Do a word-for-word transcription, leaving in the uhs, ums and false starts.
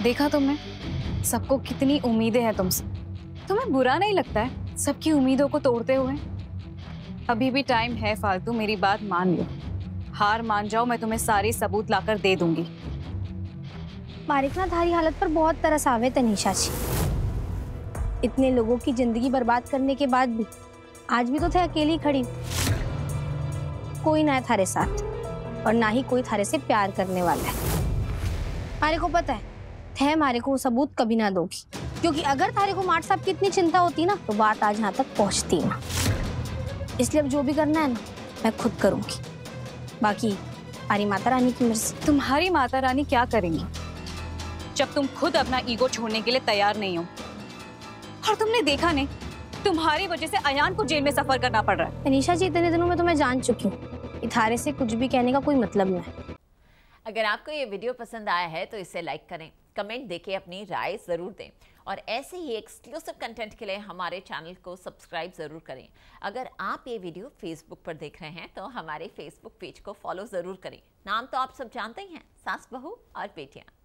देखा तुमने, सबको कितनी उम्मीदें हैं तुमसे। तुम्हें बुरा नहीं लगता है सबकी उम्मीदों को तोड़ते हुए? अभी भी टाइम है फालतू, मेरी बात मान लो। हार मान जाओ, मैं तुम्हें सारे सबूत लाकर दे दूंगी। मारिक ना थारी हालत पर बहुत तरस आवे तनीषा जी। इतने लोगों की जिंदगी बर्बाद करने के बाद भी आज भी तो थे अकेली खड़ी। कोई ना है थारे साथ और ना ही कोई थारे से प्यार करने वाला है। मारे को पता है थे मारे को वो सबूत कभी ना दोगी, क्योंकि अगर थारे को मार्ट साहब की इतनी चिंता होती ना तो बात आज यहाँ तक पहुँचती ना। इसलिए अब जो भी करना है ना मैं खुद करूंगी, बाकी हमारी माता रानी की मर्जी। तुम्हारी माता रानी क्या करेंगी जब तुम खुद अपना ईगो छोड़ने के लिए तैयार नहीं हो? और तुमने देखा नहीं, तुम्हारी वजह से अयान को जेल में सफर करना पड़ रहा है। अनीशा जी, इतने दिनों में तो मैं जान चुकी हूँ इथारे से कुछ भी कहने का कोई मतलब नहीं। अगर आपको ये वीडियो पसंद आया है तो इसे लाइक करें, कमेंट देके अपनी राय ज़रूर दें और ऐसे ही एक्सक्लूसिव कंटेंट के लिए हमारे चैनल को सब्सक्राइब ज़रूर करें। अगर आप ये वीडियो फेसबुक पर देख रहे हैं तो हमारे फेसबुक पेज को फॉलो ज़रूर करें। नाम तो आप सब जानते ही हैं, सास बहू और बेटियाँ।